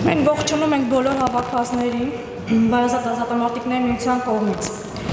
Մենք ողջունում ենք բոլոր հավաքվածներին, Ազատամարտիկների միության կողմից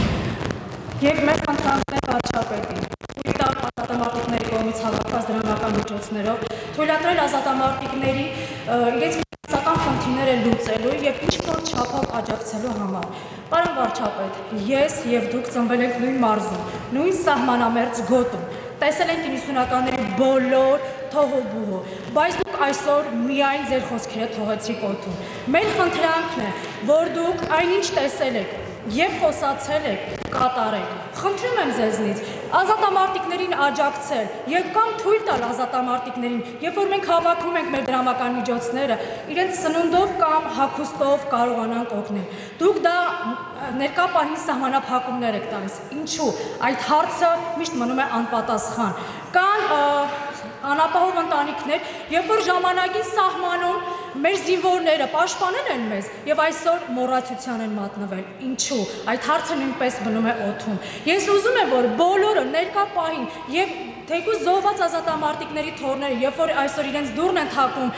և մեր խնդրանքներ վարչապետին, թույլ տալ ազատամարտիկների կողմից հավաքված դրամական միջոցներով, թույլատրել ազատամարտիկների իրենց ֆինանսական խնդիրները լուծելու և ինչ-որ չափով աջակցելու համար։ Պարոն վարչապետ, ես և դուք ծնվել եք նույն մարզում, նույն սահմանամերձ գոտում, տեսել ենք 90-ականների բոլոր թոհուբուհու, բայց դուք այսօր միայն ձեր խոսքերը թողեցիք օդում։ Մեր խնդրանքն է, որ դուք այնինչ տեսել եք և խոսացել եք, կատարեք։ Խնդրում եմ ձեզնից ազատամարտիկներին աջակցել և կամ թույլ տալ ազատամարտիկներին, երբ որ մենք հավաքում ենք մեր դրամական միջոցները, իրենց սնունդով կամ հագուստով կարողանանք օգնել։ Դուք դա ներկա պահին սահմանափակումներ եք տալիս։ Ինչու՞։ Այդ հարցը միշտ մնում է անպատասխան։ Կան անապահով ընտանիքներ, երբ որ ժամանակին սահմանում մեր զինվորները պաշտպանել են մեզ և այսօր մոռացության են մատնվել։ Ինչու՞։ Այդ հարցը նույնպես մնում է օդում։ Ես ուզում եմ, որ բոլորը ներկա պահին և թեկուզ զոհված ազատամարտիկների թոռները, երբ որ այսօր իրենց դուռն են թակում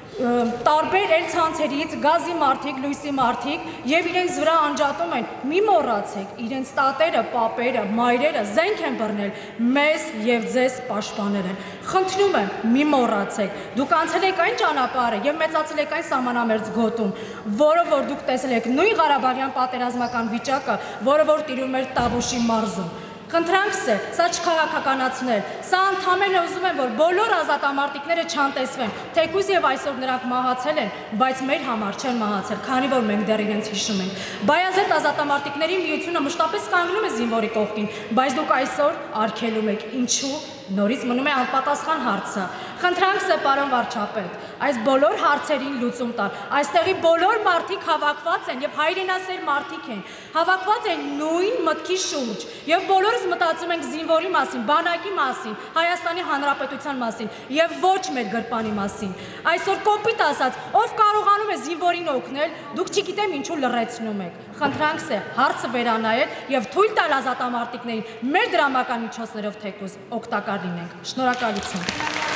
տարբեր ցանցերից գազի մարդիկ, լույսի մարդիկ և իրենց վրա անջատում են, մի մոռացեք, իրենց տատերը, պապերը, մայրերը զենք են բռնել, մեզ և ձեզ պաշտպանել են։ Խնդրում եմ, մի մոռացեք, դուք անցել եք այն ճանապարհը և մեծացել եք այն սահմանամերձ գոտում, որը որ դուք տեսել եք նույն Ղարաբաղյան պատերազմական վիճակը, որը որ տիրում էր Տավուշի մարզում։ Խնդրանքս է, սա չքաղաքականացնել, սա ընդամենը ուզում եմ, որ բոլոր ազատամարտիկները չանտեսվեն, թեկուզ և այսօր նրանք մահացել են, բայց մեր համար չեն մահացել, քանի որ մենք դեռ իրենց հիշում ենք։ Բայազեդ ազատամարտիկների միությունը մշտապես կանգնում է զինվորի կողքին, բայց դուք այսօր արգելում եք, ինչու՞։ Նորից մնում է անպատասխան հարցը։ Խնդրանքս է, պարոն վարչապետ, այս բոլոր հարցերին լուծում տալ։ Այստեղի բոլոր մարդիկ հավաքված են և հայրենասեր մարդիկ են, հավաքված են նույն մտքի շուրջ և բոլորս մտածում ենք զինվորի մասին, բանակի մասին, Հայաստանի Հանրապետության մասին և ոչ մեր գրպանի մասին։ Այսօր կոպիտ ասած, ով կարողանում է զինվորին օգնել, դուք չգիտեմ ինչու լռեցնում եք։ Խնդրանքս է հարցը վերանայել և թույլ տալ ազատամարտիկներին մեր դրամական միջոցներով թեկուզ օգտակար լինենք։ Շնորհակալություն։